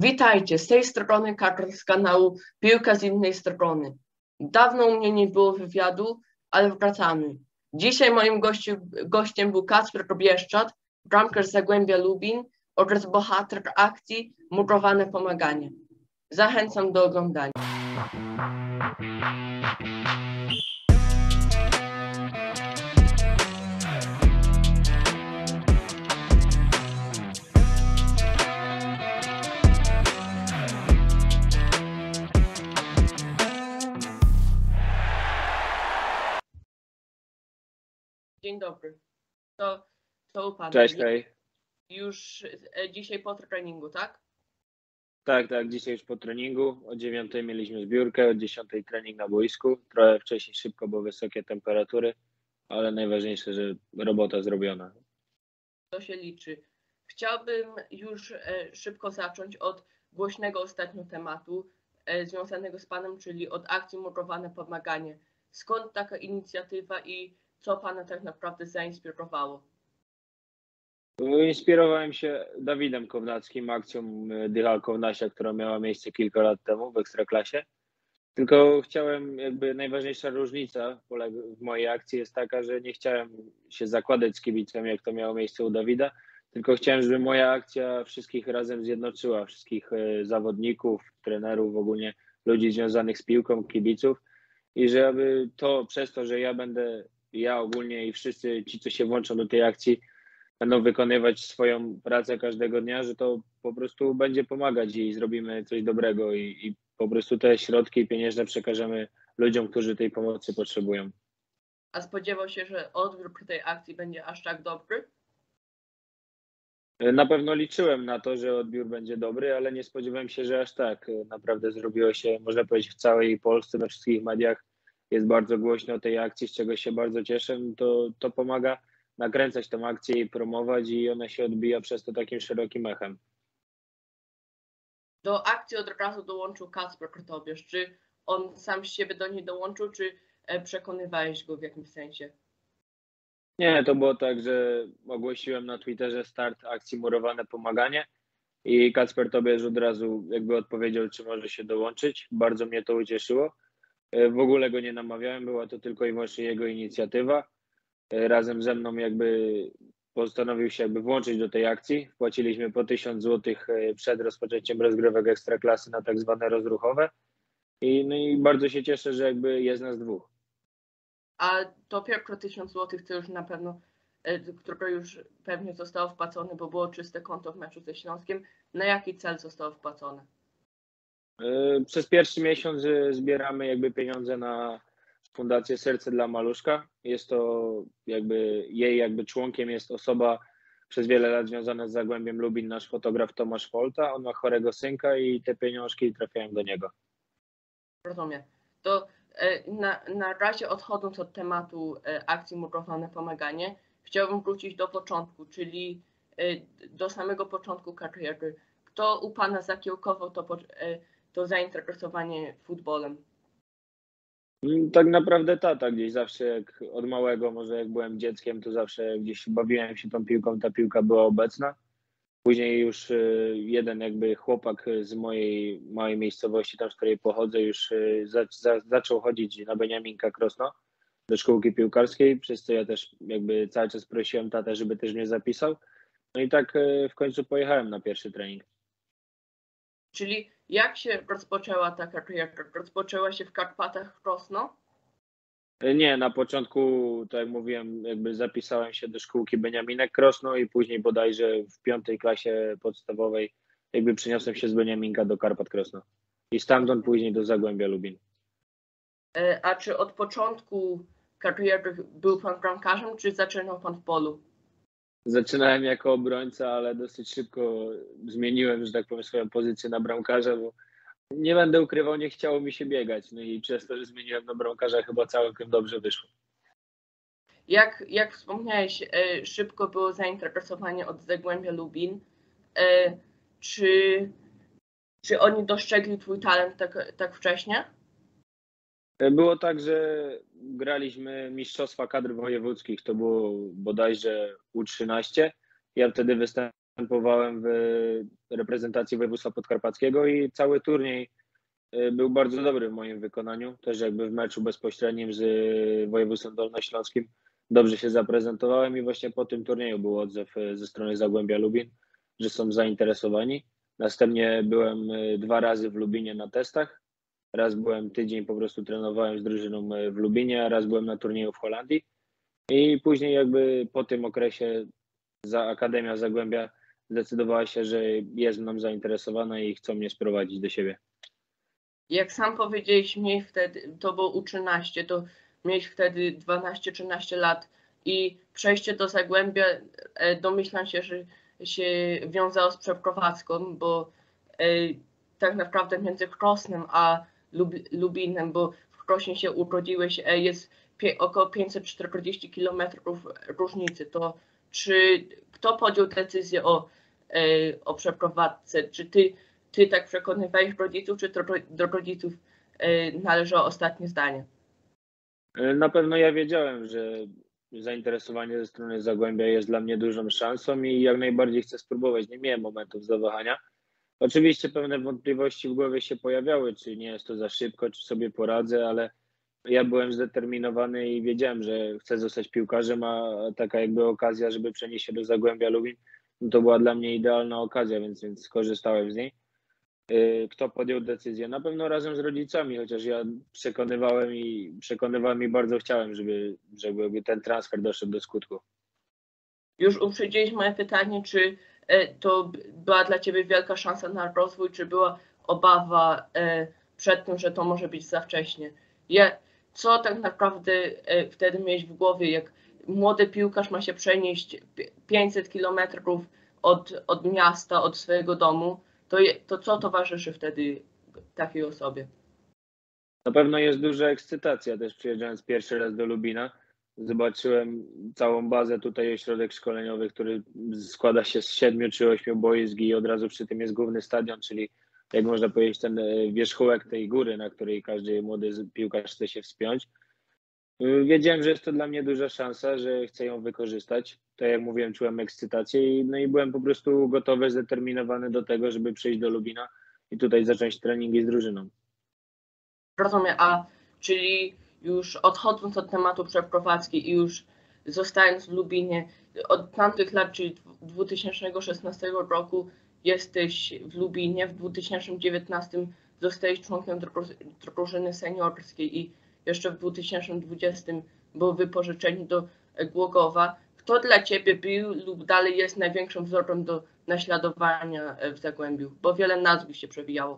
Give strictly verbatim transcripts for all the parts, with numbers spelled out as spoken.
Witajcie, z tej strony Karol z kanału Piłka z innej strony. Dawno u mnie nie było wywiadu, ale wracamy. Dzisiaj moim gościu, gościem był Kacper Bieszczad, bramkarz Zagłębia Lubin oraz bohater akcji Murowane Pomaganie. Zachęcam do oglądania. Dzień dobry. To, to u Pana. Cześć, hej. Już e, dzisiaj po treningu, tak? Tak, tak, dzisiaj już po treningu. O dziewiątej mieliśmy zbiórkę, o dziesiątej trening na boisku. Trochę wcześniej szybko, bo wysokie temperatury, ale najważniejsze, że robota zrobiona. To się liczy. Chciałbym już e, szybko zacząć od głośnego ostatnio tematu e, związanego z Panem, czyli od akcji Murowane Pomaganie. Skąd taka inicjatywa i co Pana tak naprawdę zainspirowało? Inspirowałem się Dawidem Kownackim, akcją Dycha Kownasia, która miała miejsce kilka lat temu w Ekstraklasie. Tylko chciałem, jakby najważniejsza różnica w mojej akcji jest taka, że nie chciałem się zakładać z kibicem, jak to miało miejsce u Dawida, tylko chciałem, żeby moja akcja wszystkich razem zjednoczyła, wszystkich zawodników, trenerów, ogólnie ludzi związanych z piłką, kibiców i żeby to przez to, że ja będę, ja ogólnie i wszyscy ci, co się włączą do tej akcji, będą wykonywać swoją pracę każdego dnia, że to po prostu będzie pomagać i zrobimy coś dobrego i, i po prostu te środki pieniężne przekażemy ludziom, którzy tej pomocy potrzebują. A spodziewał się, że odbiór tej akcji będzie aż tak dobry? Na pewno liczyłem na to, że odbiór będzie dobry, ale nie spodziewałem się, że aż tak. Naprawdę zrobiło się, można powiedzieć, w całej Polsce, we wszystkich mediach jest bardzo głośno o tej akcji, z czego się bardzo cieszę. To, to pomaga nakręcać tę akcję i promować i ona się odbija przez to takim szerokim echem. Do akcji od razu dołączył Kacper Krtobiesz. Czy on sam z siebie do niej dołączył, czy przekonywałeś go w jakimś sensie? Nie, to było tak, że ogłosiłem na Twitterze start akcji Murowane Pomaganie i Kacper Tobierz od razu jakby odpowiedział, czy może się dołączyć. Bardzo mnie to ucieszyło. W ogóle go nie namawiałem, była to tylko i wyłącznie jego inicjatywa. Razem ze mną jakby postanowił się jakby włączyć do tej akcji. Wpłaciliśmy po tysiąc złotych przed rozpoczęciem rozgrywek Ekstraklasy na tak zwane rozruchowe. I, no i bardzo się cieszę, że jakby jest nas dwóch. A to pierwsze tysiąc złotych, co już na pewno, które już pewnie zostało wpłacone, bo było czyste konto w meczu ze Śląskiem, na jaki cel zostało wpłacone? Przez pierwszy miesiąc zbieramy jakby pieniądze na Fundację Serce dla Maluszka. Jest to jakby, jej jakby członkiem jest osoba przez wiele lat związana z Zagłębiem Lubin, nasz fotograf Tomasz Folta. On ma chorego synka i te pieniążki trafiają do niego. Rozumiem. To na, na razie odchodząc od tematu akcji Murowane Pomaganie, chciałbym wrócić do początku, czyli do samego początku kariery. Kto u Pana zakiełkował to, to zainteresowanie futbolem? Tak naprawdę tata gdzieś zawsze, jak od małego, może jak byłem dzieckiem, to zawsze gdzieś bawiłem się tą piłką, ta piłka była obecna. Później już jeden jakby chłopak z mojej małej miejscowości, tam z której pochodzę, już za, za, zaczął chodzić na Beniaminka Krosno do szkółki piłkarskiej, przez co ja też jakby cały czas prosiłem tatę, żeby też mnie zapisał. No i tak w końcu pojechałem na pierwszy trening. Czyli jak się rozpoczęła ta kariera? Rozpoczęła się w Karpatach Krosno? Nie, na początku, tak jak mówiłem, jakby zapisałem się do szkółki Beniaminek Krosno i później bodajże w piątej klasie podstawowej jakby przeniosłem się z Beniaminka do Karpat Krosno i stamtąd później do Zagłębia Lubin. A czy od początku kariery był Pan bramkarzem, czy zaczynał Pan w polu? Zaczynałem jako obrońca, ale dosyć szybko zmieniłem, że tak powiem, swoją pozycję na bramkarza, bo nie będę ukrywał, nie chciało mi się biegać. No i przez to, że zmieniłem na bramkarza, chyba całkiem dobrze wyszło. Jak, jak wspomniałeś, szybko było zainteresowanie od Zagłębia Lubin. Czy, czy oni dostrzegli Twój talent tak, tak wcześnie? Było tak, że graliśmy mistrzostwa kadr wojewódzkich, to było bodajże U trzynaście. Ja wtedy występowałem występowałem w reprezentacji województwa podkarpackiego i cały turniej był bardzo dobry w moim wykonaniu. Też jakby w meczu bezpośrednim z województwem dolnośląskim dobrze się zaprezentowałem i właśnie po tym turnieju był odzew ze strony Zagłębia Lubin, że są zainteresowani. Następnie byłem dwa razy w Lubinie na testach. Raz byłem tydzień, po prostu trenowałem z drużyną w Lubinie, a raz byłem na turnieju w Holandii. I później jakby po tym okresie za Akademia Zagłębia zdecydowała się, że jest mną zainteresowana i chcą mnie sprowadzić do siebie. Jak sam powiedziałeś, miałeś wtedy, to było U trzynaście, to miałeś wtedy dwanaście trzynaście lat i przejście do Zagłębia, domyślam się, że się wiązało z przeprowadzką, bo e, tak naprawdę między Krosnem a Lub Lubinem, bo w Krośnie się urodziłeś, e, jest pie, około pięćset czterdzieści kilometrów różnicy. To czy kto podjął decyzję o, e, o przeprowadzce? Czy ty Ty tak przekonywałeś rodziców, czy to do rodziców należało ostatnie zdanie? Na pewno ja wiedziałem, że zainteresowanie ze strony Zagłębia jest dla mnie dużą szansą i jak najbardziej chcę spróbować. Nie miałem momentów zawahania. Oczywiście pewne wątpliwości w głowie się pojawiały, czy nie jest to za szybko, czy sobie poradzę, ale ja byłem zdeterminowany i wiedziałem, że chcę zostać piłkarzem, a taka jakby okazja, żeby przenieść się do Zagłębia Lubin, no to była dla mnie idealna okazja, więc, więc skorzystałem z niej. Kto podjął decyzję? Na pewno razem z rodzicami, chociaż ja przekonywałem i przekonywałem i bardzo chciałem, żeby, żeby ten transfer doszedł do skutku. Już uprzedziłeś moje pytanie, czy to była dla Ciebie wielka szansa na rozwój, czy była obawa przed tym, że to może być za wcześnie? Ja, co tak naprawdę wtedy miałeś w głowie, jak młody piłkarz ma się przenieść pięćset kilometrów od, od miasta, od swojego domu, to, je, to co towarzyszy wtedy takiej osobie? Na pewno jest duża ekscytacja. Też przyjeżdżając pierwszy raz do Lubina, zobaczyłem całą bazę tutaj, ośrodek szkoleniowy, który składa się z siedmiu czy ośmiu boisk i od razu przy tym jest główny stadion, czyli jak można powiedzieć ten wierzchołek tej góry, na której każdy młody piłkarz chce się wspiąć. Wiedziałem, że jest to dla mnie duża szansa, że chcę ją wykorzystać. Tak jak mówiłem, czułem ekscytację i, no i byłem po prostu gotowy, zdeterminowany do tego, żeby przyjść do Lubina i tutaj zacząć treningi z drużyną. Rozumiem, a czyli już odchodząc od tematu przeprowadzki i już zostając w Lubinie, od tamtych lat, czyli dwa tysiące szesnastego roku jesteś w Lubinie, w dwa tysiące dziewiętnastym zostałeś członkiem drużyny seniorskiej i jeszcze w dwa tysiące dwudziestym był wypożyczeni do Głogowa. Kto dla Ciebie był lub dalej jest największym wzorem do naśladowania w Zagłębiu? Bo wiele nazwisk się przewijało.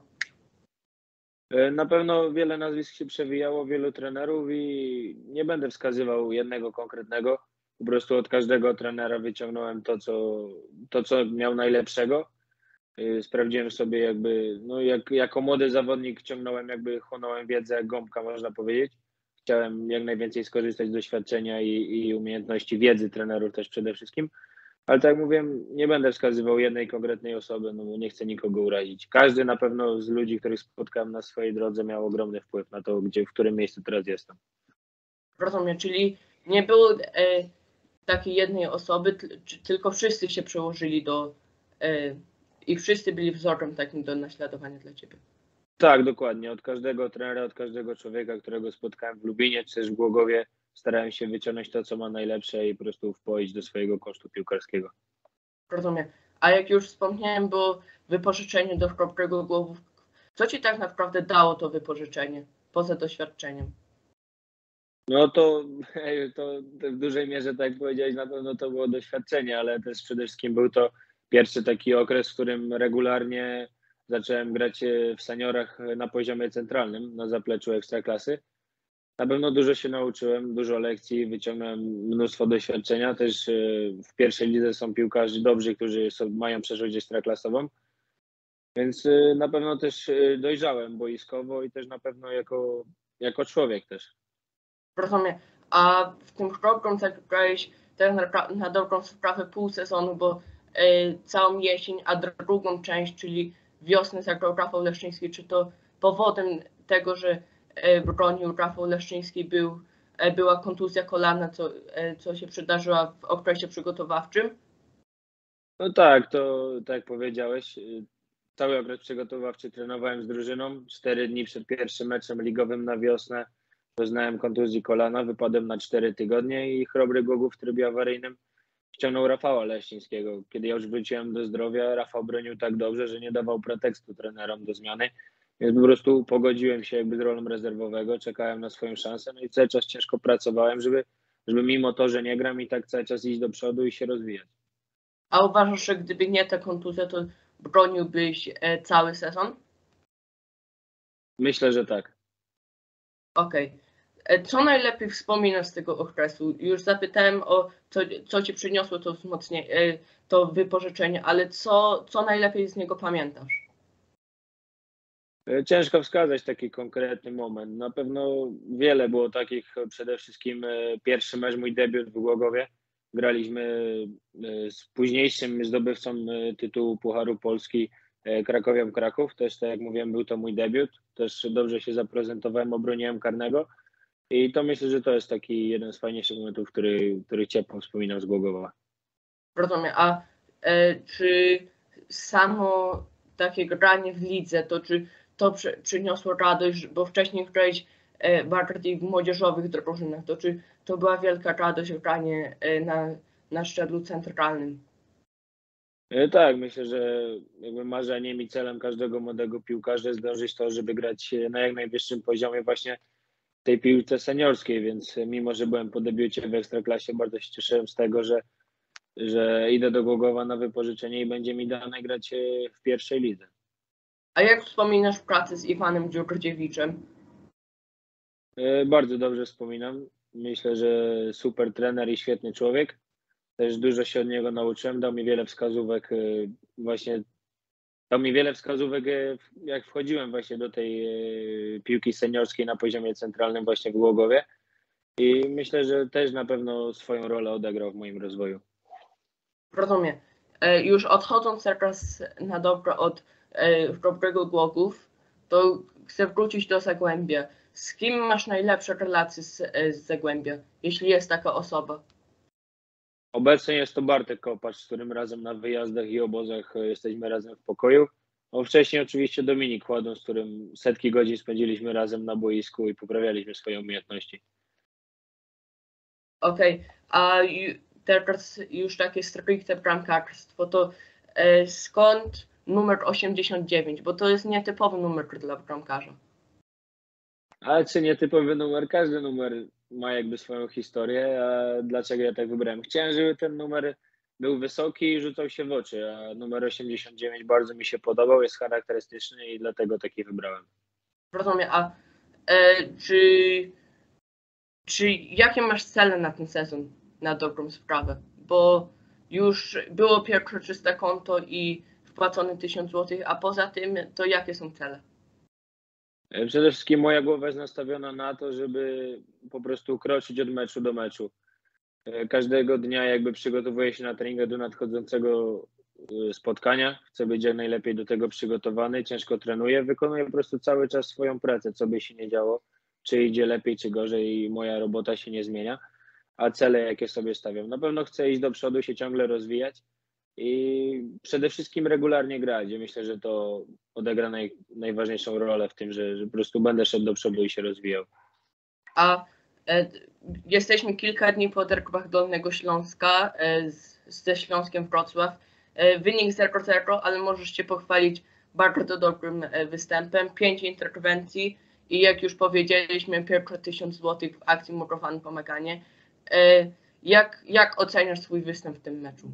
Na pewno wiele nazwisk się przewijało, wielu trenerów i nie będę wskazywał jednego konkretnego. Po prostu od każdego trenera wyciągnąłem to, co, to, co miał najlepszego. Sprawdziłem sobie jakby, no jak, jako młody zawodnik ciągnąłem jakby, chłonąłem wiedzę jak gąbka, można powiedzieć. Chciałem jak najwięcej skorzystać z doświadczenia i, i umiejętności wiedzy trenerów też przede wszystkim. Ale tak jak mówiłem, nie będę wskazywał jednej konkretnej osoby, no bo nie chcę nikogo urazić. Każdy na pewno z ludzi, których spotkałem na swojej drodze, miał ogromny wpływ na to, gdzie, w którym miejscu teraz jestem. Rozumiem, czyli nie było e, takiej jednej osoby, t, tylko wszyscy się przełożyli do e, i wszyscy byli wzorem takim do naśladowania dla Ciebie. Tak, dokładnie. Od każdego trenera, od każdego człowieka, którego spotkałem w Lubinie czy też w Głogowie, starałem się wyciągnąć to, co ma najlepsze i po prostu wpoić do swojego kosztu piłkarskiego. Rozumiem. A jak już wspomniałem, było wypożyczenie do Chrobrego Głogów. Co Ci tak naprawdę dało to wypożyczenie, poza doświadczeniem? No to, to w dużej mierze, tak jak powiedziałeś, na pewno to było doświadczenie, ale też przede wszystkim był to pierwszy taki okres, w którym regularnie zacząłem grać w seniorach na poziomie centralnym, na zapleczu Ekstraklasy. Na pewno dużo się nauczyłem, dużo lekcji, wyciągnąłem mnóstwo doświadczenia. Też w pierwszej lidze są piłkarze dobrzy, którzy są, mają przeszłość ekstraklasową. Więc na pewno też dojrzałem boiskowo i też na pewno jako, jako człowiek też. Rozumiem. A w tym Chrobrym zagrałeś tak na, na dobrą sprawę pół sezonu, bo y, całą jesień, a drugą część, czyli wiosnę zagrał Rafał Leszczyński. Czy to powodem tego, że y, bronił Rafał Leszczyński był, y, była kontuzja kolana, co, y, co się przydarzyła w okresie przygotowawczym? No tak, to tak jak powiedziałeś, y, cały okres przygotowawczy trenowałem z drużyną. Cztery dni przed pierwszym meczem ligowym na wiosnę doznałem kontuzji kolana, wypadłem na cztery tygodnie i Chrobry Głogów w trybie awaryjnym ściągnął Rafała Leścińskiego. Kiedy ja już wróciłem do zdrowia, Rafał bronił tak dobrze, że nie dawał pretekstu trenerom do zmiany, więc po prostu pogodziłem się jakby z rolą rezerwowego, czekałem na swoją szansę, no i cały czas ciężko pracowałem, żeby, żeby mimo to, że nie gram, i tak cały czas iść do przodu i się rozwijać. A uważasz, że gdyby nie ta kontuzja, to broniłbyś e, cały sezon? Myślę, że tak. Okej. E, Co najlepiej wspominasz z tego okresu? Już zapytałem o co, co ci przyniosło to wzmocnienie, e, to wypożyczenie, ale co, co najlepiej z niego pamiętasz? E, Ciężko wskazać taki konkretny moment. Na pewno wiele było takich, przede wszystkim e, pierwszy mecz, mój debiut w Głogowie. Graliśmy e, z późniejszym zdobywcą e, tytułu Pucharu Polski, e, Krakowią Kraków. Też, tak jak mówiłem, był to mój debiut. Też dobrze się zaprezentowałem, obroniłem karnego. I to myślę, że to jest taki jeden z fajniejszych momentów, który, który ciepło wspominam z Głogowa. Rozumiem. A e, czy samo takie granie w lidze, to czy to przy, przyniosło radość, bo wcześniej grałeś e, bardziej w młodzieżowych drużynach, to czy to była wielka radość granie e, na, na szczeblu centralnym? E, Tak, myślę, że jakby marzeniem i celem każdego młodego piłkarza jest dążyć to, żeby grać na jak najwyższym poziomie właśnie w tej piłce seniorskiej, więc mimo, że byłem po debiucie w Ekstraklasie, bardzo się cieszyłem z tego, że, że idę do Głogowa na wypożyczenie i będzie mi dane grać e, w pierwszej lidze. A jak wspominasz pracę z Iwanem Dziurdziewiczem? E, Bardzo dobrze wspominam. Myślę, że super trener i świetny człowiek. Też dużo się od niego nauczyłem, dał mi wiele wskazówek e, właśnie Dał mi wiele wskazówek, e, jak wchodziłem właśnie do tej e, piłki seniorskiej na poziomie centralnym właśnie w Głogowie, i myślę, że też na pewno swoją rolę odegrał w moim rozwoju. Rozumiem. E, Już odchodząc teraz na dobre od e, dobrego Głogów, to chcę wrócić do Zagłębia. Z kim masz najlepsze relacje z, e, z Zagłębia, jeśli jest taka osoba? Obecnie jest to Bartek Kopacz, z którym razem na wyjazdach i obozach e, jesteśmy razem w pokoju. No, wcześniej oczywiście Dominik Kładon, z którym setki godzin spędziliśmy razem na boisku i poprawialiśmy swoje umiejętności. Okej, a ju, teraz już takie stricte bramkarstwo, to e, skąd numer osiemdziesiąt dziewięć? Bo to jest nietypowy numer dla bramkarza. Ale czy nietypowy numer? Każdy numer ma jakby swoją historię. A dlaczego ja tak wybrałem? Chciałem, żeby ten numer był wysoki i rzucał się w oczy, a numer osiemdziesiąt dziewięć bardzo mi się podobał, jest charakterystyczny i dlatego taki wybrałem. Rozumiem, a e, czy, czy jakie masz cele na ten sezon, na dobrą sprawę? Bo już było pierwsze czyste konto i wpłacone tysiąc złotych, a poza tym to jakie są cele? E, Przede wszystkim moja głowa jest nastawiona na to, żeby po prostu kroczyć od meczu do meczu. E, Każdego dnia jakby przygotowuję się na treningę do nadchodzącego e, spotkania. Chcę być jak najlepiej do tego przygotowany, ciężko trenuję, wykonuję po prostu cały czas swoją pracę, co by się nie działo, czy idzie lepiej, czy gorzej, moja robota się nie zmienia, a cele jakie sobie stawiam. Na pewno chcę iść do przodu, się ciągle rozwijać i przede wszystkim regularnie grać. Ja myślę, że to odegra naj, najważniejszą rolę w tym, że, że po prostu będę szedł do przodu i się rozwijał. A e, jesteśmy kilka dni po derbach Dolnego Śląska e, z, ze Śląskiem Wrocław. E, wynik zero zero, ale możesz się pochwalić bardzo dobrym e, występem. Pięć interwencji i jak już powiedzieliśmy, pierwsze tysiąc złotych w akcji Murowane Pomaganie. E, jak, jak oceniasz swój występ w tym meczu?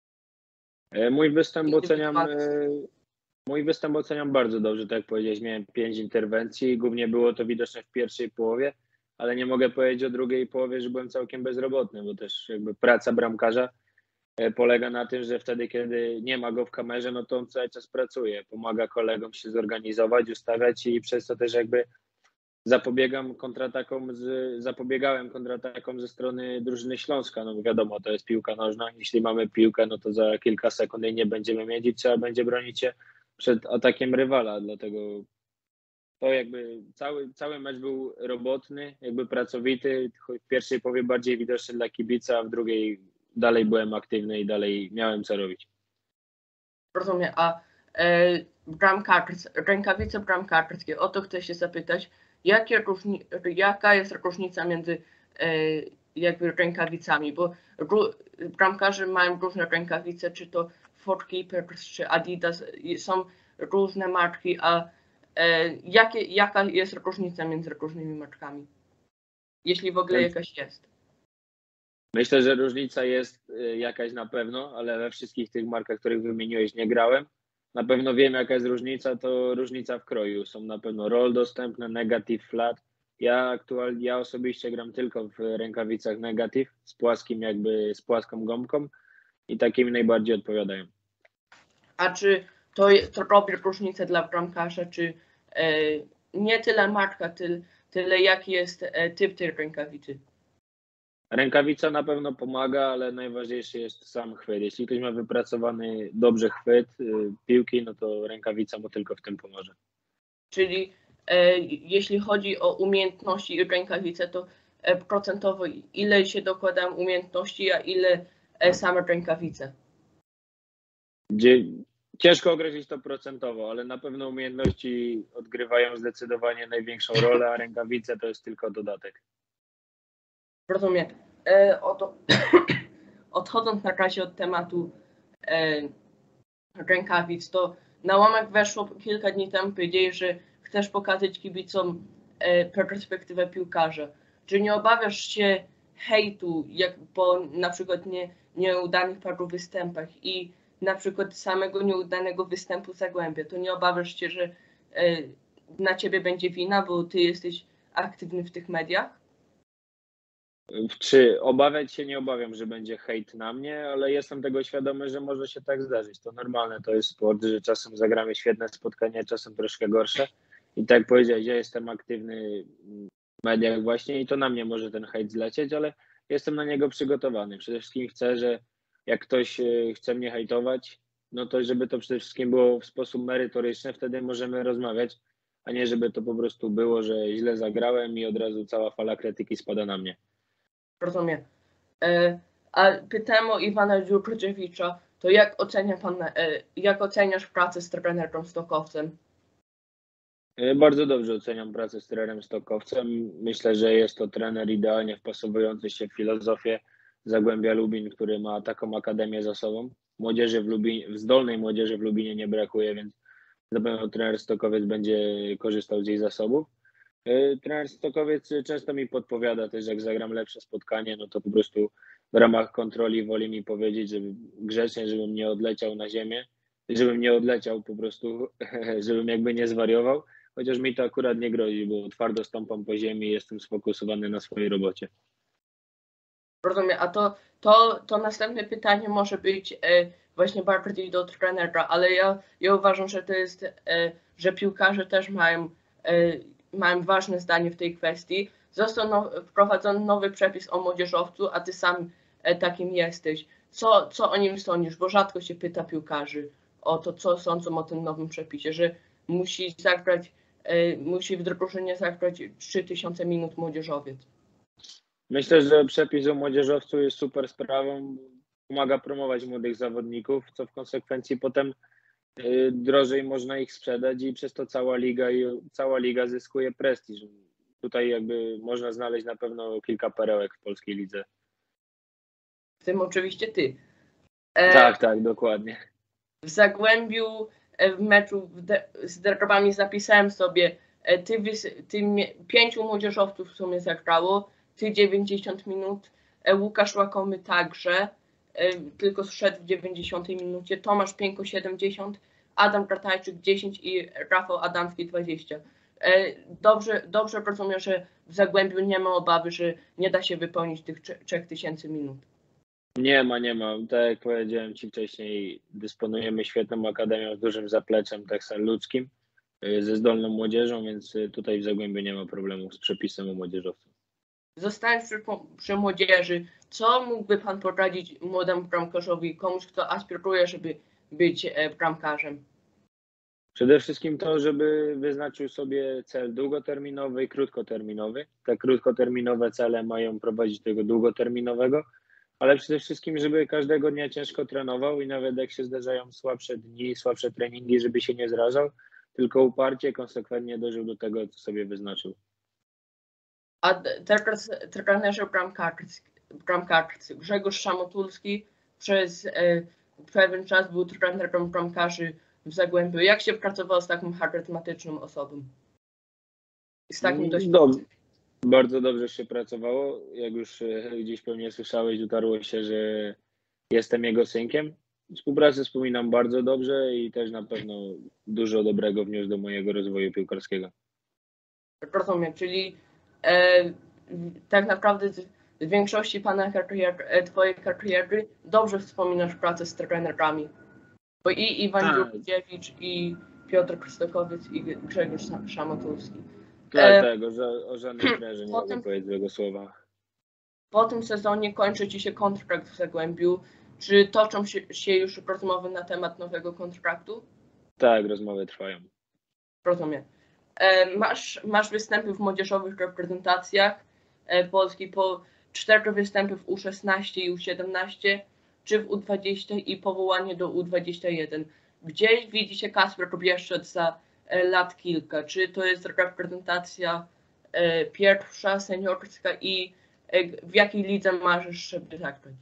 E, Mój występ oceniam, e, Indywidualny. mój występ oceniam bardzo dobrze, tak jak powiedziałeś, miałem pięć interwencji, głównie było to widoczne w pierwszej połowie, ale nie mogę powiedzieć o drugiej połowie, że byłem całkiem bezrobotny, bo też jakby praca bramkarza e, polega na tym, że wtedy, kiedy nie ma go w kamerze, no to on cały czas pracuje, pomaga kolegom się zorganizować, ustawiać i przez to też jakby zapobiegam kontratakom z, zapobiegałem kontratakom ze strony drużyny Śląska. No wiadomo, to jest piłka nożna. Jeśli mamy piłkę, no to za kilka sekund jej nie będziemy mieć i trzeba będzie bronić się przed atakiem rywala. Dlatego to jakby cały, cały mecz był robotny, jakby pracowity. W pierwszej połowie bardziej widoczny dla kibica, a w drugiej dalej byłem aktywny i dalej miałem co robić. Rozumiem, a e, bramkarz, rękawice bramkarskie, o to chcę się zapytać, jakie różni, jaka jest różnica między e, jakby rękawicami, bo ró, bramkarze mają różne rękawice, czy to Ford Keepers, czy Adidas, są różne marki, a e, jakie, jaka jest różnica między różnymi markami, jeśli w ogóle jakaś jest? Myślę, że różnica jest jakaś na pewno, ale we wszystkich tych markach, których wymieniłeś, nie grałem. Na pewno wiem, jaka jest różnica, to różnica w kroju. Są na pewno roll dostępne, negative, flat. Ja aktualnie, ja osobiście gram tylko w rękawicach negative z płaskim jakby, z płaską gąbką i takimi najbardziej odpowiadają. A czy to, to robi różnicę dla bramkarza, czy e, nie tyle marka, tyle, tyle jaki jest e, typ tej rękawicy? Rękawica na pewno pomaga, ale najważniejszy jest sam chwyt. Jeśli ktoś ma wypracowany dobrze chwyt y, piłki, no to rękawica mu tylko w tym pomoże. Czyli e, jeśli chodzi o umiejętności i rękawice, to e, procentowo ile się dokładają umiejętności, a ile e, same rękawice? Gdzie, ciężko określić to procentowo, ale na pewno umiejętności odgrywają zdecydowanie największą rolę, a rękawice to jest tylko dodatek. Rozumiem. E, oto, odchodząc na razie od tematu e, rękawic, to na łamach weszło kilka dni temu, powiedziałeś, że chcesz pokazać kibicom e, perspektywę piłkarza. Czy nie obawiasz się hejtu, jak po na przykład nie, nieudanych paru występach i na przykład samego nieudanego występu Zagłębia? To nie obawiasz się, że e, na ciebie będzie wina, bo ty jesteś aktywny w tych mediach? Czy obawiać się? Nie obawiam, że będzie hejt na mnie, ale jestem tego świadomy, że może się tak zdarzyć. To normalne, to jest sport, że czasem zagramy świetne spotkania, czasem troszkę gorsze. I tak jak powiedziałeś, ja jestem aktywny w mediach właśnie i to na mnie może ten hejt zlecieć, ale jestem na niego przygotowany. Przede wszystkim chcę, że jak ktoś chce mnie hejtować, no to żeby to przede wszystkim było w sposób merytoryczny, wtedy możemy rozmawiać, a nie żeby to po prostu było, że źle zagrałem i od razu cała fala krytyki spada na mnie. Rozumiem. E, a pytałem o Iwana Dziurczyewicza, to jak ocenia pan, e, jak oceniasz pracę z trenerem Stokowcem? Bardzo dobrze oceniam pracę z trenerem Stokowcem. Myślę, że jest to trener idealnie wpasowujący się w filozofię Zagłębia Lubin, który ma taką akademię za sobą. Młodzieży w Lubinie, w zdolnej młodzieży w Lubinie nie brakuje, więc na pewno trener Stokowiec będzie korzystał z jej zasobów. Trener Stokowiec często mi podpowiada też, jak zagram lepsze spotkanie, no to po prostu w ramach kontroli woli mi powiedzieć, żeby grzecznie, żebym nie odleciał na ziemię, żebym nie odleciał po prostu, żebym jakby nie zwariował, chociaż mi to akurat nie grozi, bo twardo stąpam po ziemi i jestem sfokusowany na swojej robocie. Rozumiem, a to, to, to następne pytanie może być e, właśnie bardziej do trenera, ale ja, ja uważam, że to jest, e, że piłkarze też mają, e, mają ważne zdanie w tej kwestii. Został now, wprowadzony nowy przepis o młodzieżowcu, a ty sam e, takim jesteś. Co, co o nim sądzisz? Bo rzadko się pyta piłkarzy o to, co sądzą o tym nowym przepisie, że musi zagrać, e, musi w drużynie zagrać trzy tysiące minut młodzieżowiec. Myślę, że przepis o młodzieżowcu jest super sprawą, pomaga promować młodych zawodników, co w konsekwencji potem drożej można ich sprzedać i przez to cała liga i cała liga zyskuje prestiż. Tutaj jakby można znaleźć na pewno kilka perełek w polskiej lidze. W tym oczywiście ty. E, tak, tak, dokładnie. W Zagłębiu w meczu de, z derbami zapisałem sobie e, ty, ty pięciu młodzieżowców w sumie zagrało, ty dziewięćdziesiąt minut, e, Łukasz Łakomy także, e, tylko zszedł w dziewięćdziesiątej minucie, Tomasz Pięko siedemdziesiąt, Adam Gratajczyk dziesięć i Rafał Adamski dwadzieścia. E, dobrze, dobrze rozumiem, że w Zagłębiu nie ma obawy, że nie da się wypełnić tych trzech tysięcy minut. Nie ma, nie ma. Tak jak powiedziałem Ci wcześniej, dysponujemy świetną akademią z dużym zapleczem, tak samo ludzkim, ze zdolną młodzieżą, więc tutaj w Zagłębiu nie ma problemu z przepisem o młodzieżowcu. Zostając przy, przy młodzieży, co mógłby Pan poradzić młodemu bramkarzowi, komuś, kto aspiruje, żeby być bramkarzem? Przede wszystkim to, żeby wyznaczył sobie cel długoterminowy i krótkoterminowy. Te krótkoterminowe cele mają prowadzić do tego długoterminowego, ale przede wszystkim, żeby każdego dnia ciężko trenował i nawet jak się zdarzają słabsze dni, słabsze treningi, żeby się nie zrażał, tylko uparcie, konsekwentnie dążył do tego, co sobie wyznaczył. A teraz trenerzy bramkarscy, bramkarscy. Grzegorz Szamotulski przez e, pewien czas był trenerem bramkarzy w Zagłębiu. Jak się pracowało z taką charyzmatyczną osobą? Z takim doświadczeniem? Bardzo dobrze się pracowało. Jak już gdzieś pewnie słyszałeś, dotarło się, że jestem jego synkiem. Współpracę wspominam bardzo dobrze i też na pewno dużo dobrego wniósł do mojego rozwoju piłkarskiego. Rozumiem, czyli e, tak naprawdę z, z większości pana kariery, twojej kariery dobrze wspominasz pracę z trenerami. Bo i Iwan Tak. Dziurkiewicz, i Piotr Krystokowiec, i Grzegorz Szamotulski. Tak, E, tak, o, ża o żadnej trenerze nie mogę powiedzieć złego słowa. Po tym sezonie kończy ci się kontrakt w Zagłębiu. Czy toczą się, się już rozmowy na temat nowego kontraktu? Tak, rozmowy trwają. Rozumiem. E, masz, masz występy w młodzieżowych reprezentacjach e, Polski, po cztery występy w U szesnaście i U siedemnaście, czy w U dwadzieścia i powołanie do U dwadzieścia jeden. Gdzie widzicie Kacper Bieszczad za e, lat kilka? Czy to jest reprezentacja e, pierwsza, seniorska i e, w jakiej lidze marzysz, żeby zagrać?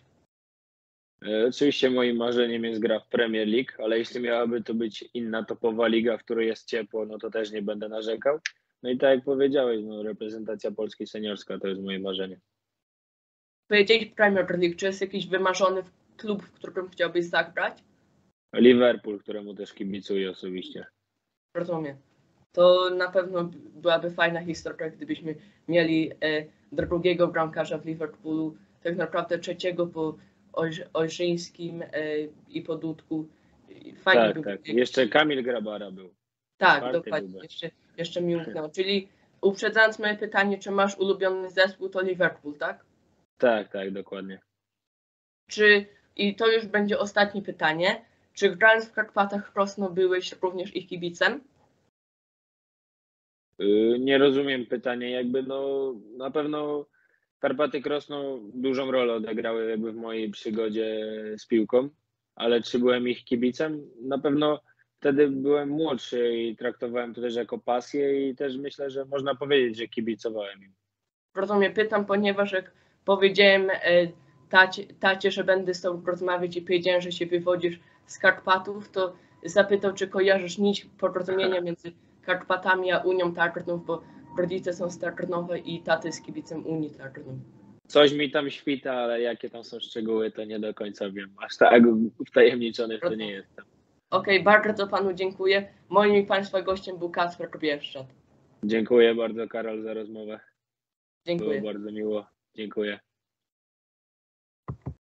E, oczywiście moim marzeniem jest gra w Premier League, ale jeśli miałaby to być inna topowa liga, w której jest ciepło, no to też nie będę narzekał. No i tak jak powiedziałeś, no, reprezentacja Polski seniorska to jest moje marzenie. Powiedziałeś Premier League, czy jest jakiś wymarzony klub, w którym chciałbyś zagrać? Liverpool, któremu też kibicuję osobiście. Rozumiem. To na pewno byłaby fajna historia, gdybyśmy mieli e, drugiego bramkarza w Liverpoolu, tak naprawdę trzeciego po Olszyńskim e, i po Dudku. Fajnie tak, by tak. było. Jeszcze Kamil Grabara był. Tak, Czwarty dokładnie. byłby. Jeszcze, jeszcze mi umknęło. Czyli uprzedzając moje pytanie, czy masz ulubiony zespół, to Liverpool, tak? Tak, tak, dokładnie. Czy, i to już będzie ostatnie pytanie, czy grając w Karpatach Krosno byłeś również ich kibicem? Yy, nie rozumiem pytania, jakby no na pewno Karpaty Krosno dużą rolę odegrały jakby w mojej przygodzie z piłką, ale czy byłem ich kibicem? Na pewno wtedy byłem młodszy i traktowałem to też jako pasję i też myślę, że można powiedzieć, że kibicowałem im. Rozumiem, pytam, ponieważ jak powiedziałem e, tacie, tacie, że będę z tobą rozmawiać i powiedziałem, że się wywodzisz z Karpatów, to zapytał, czy kojarzysz nić porozumienia między Karpatami a Unią Tarnów, bo rodzice są z Tarnowa i taty jest kibicem Unii Tarnów. Coś mi tam świta, ale jakie tam są szczegóły, to nie do końca wiem. Aż tak wtajemniczony w to nie jestem. Okej, okay, bardzo panu dziękuję. Moim i państwa gościem był Kacper Bieszczad. Dziękuję bardzo, Karol, za rozmowę. Dziękuję. Było bardzo miło. Dziękuję.